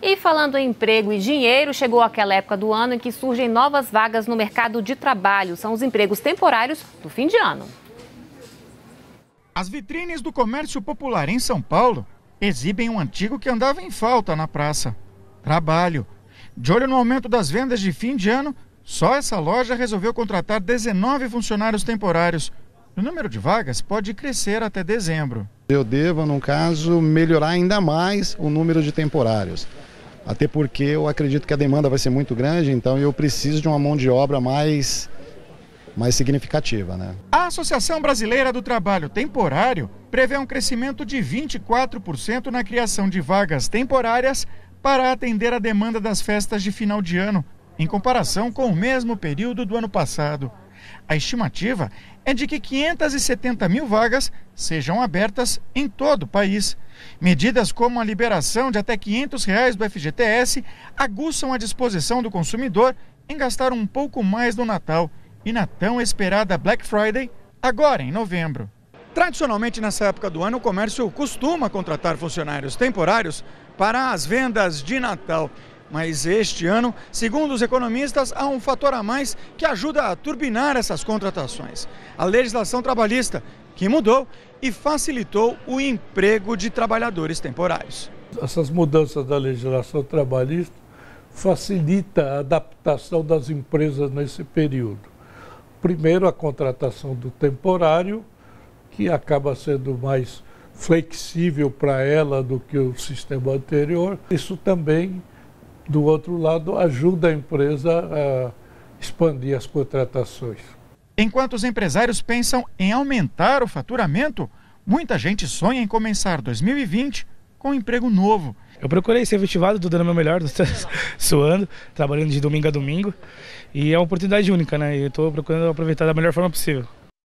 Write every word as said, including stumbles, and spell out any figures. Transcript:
E falando em emprego e dinheiro, chegou aquela época do ano em que surgem novas vagas no mercado de trabalho. São os empregos temporários do fim de ano. As vitrines do comércio popular em São Paulo exibem um antigo que andava em falta na praça: trabalho. De olho no aumento das vendas de fim de ano, só essa loja resolveu contratar dezenove funcionários temporários. O número de vagas pode crescer até dezembro. Eu devo, no caso, melhorar ainda mais o número de temporários. Até porque eu acredito que a demanda vai ser muito grande, então eu preciso de uma mão de obra mais, mais significativa, né? A Associação Brasileira do Trabalho Temporário prevê um crescimento de vinte e quatro por cento na criação de vagas temporárias para atender a demanda das festas de final de ano, em comparação com o mesmo período do ano passado. A estimativa é de que quinhentas e setenta mil vagas sejam abertas em todo o país. Medidas como a liberação de até quinhentos reais do F G T S aguçam a disposição do consumidor em gastar um pouco mais no Natal e na tão esperada Black Friday, agora em novembro. Tradicionalmente, nessa época do ano, o comércio costuma contratar funcionários temporários para as vendas de Natal. Mas este ano, segundo os economistas, há um fator a mais que ajuda a turbinar essas contratações: a legislação trabalhista, que mudou e facilitou o emprego de trabalhadores temporários. Essas mudanças da legislação trabalhista facilitam a adaptação das empresas nesse período. Primeiro, a contratação do temporário, que acaba sendo mais flexível para ela do que o sistema anterior. Isso também, do outro lado, ajuda a empresa a expandir as contratações. Enquanto os empresários pensam em aumentar o faturamento, muita gente sonha em começar dois mil e vinte com um emprego novo. Eu procurei ser efetivado, estou dando o meu melhor, suando, trabalhando de domingo a domingo. E é uma oportunidade única, né? E eu estou procurando aproveitar da melhor forma possível.